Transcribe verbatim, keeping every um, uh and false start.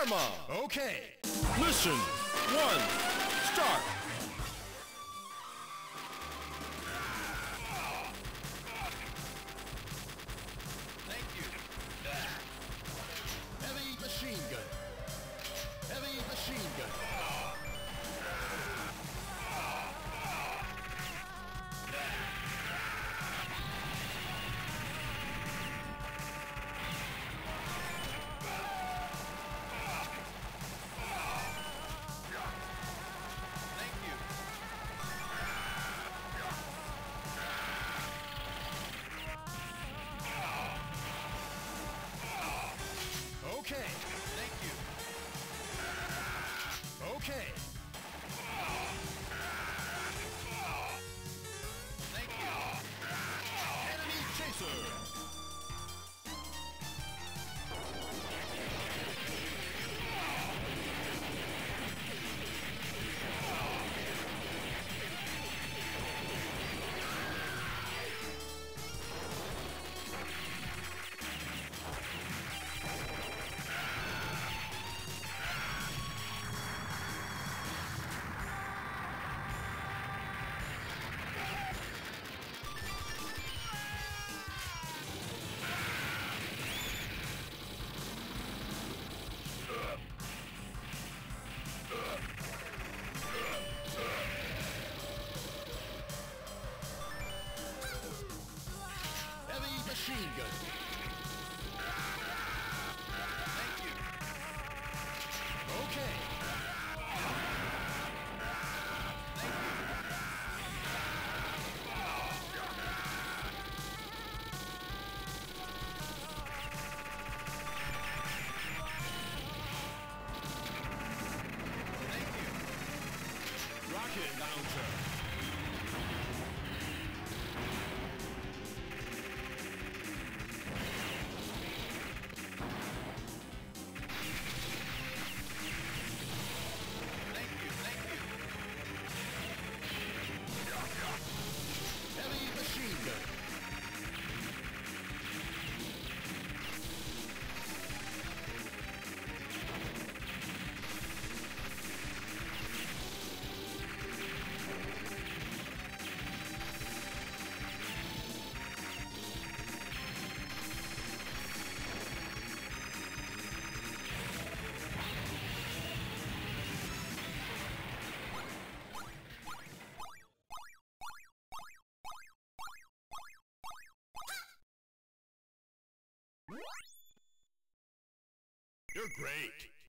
Karma! Okay. Mission one, start! Thank you. Heavy machine gun. Heavy machine gun. Thank you. Okay. Thank you. Okay. Thank you. Enemy chaser. Heavy machine gun. Thank you. Okay. Thank you. Thank you. Rocket launcher. Thank you. Thank you. Heavy machine gun. You're great.